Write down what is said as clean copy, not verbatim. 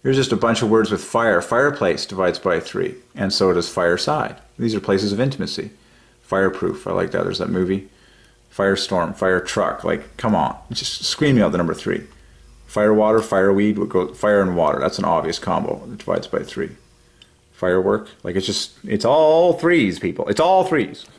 Here's just a bunch of words with fire. Fireplace divides by 3, and so does fireside. These are places of intimacy. Fireproof, I like that. There's that movie. Firestorm, fire truck. Like, come on. Just screaming out the number 3. Fire water, fireweed, fire and water. That's an obvious combo. It divides by 3. Firework, like it's all threes, people. It's all threes.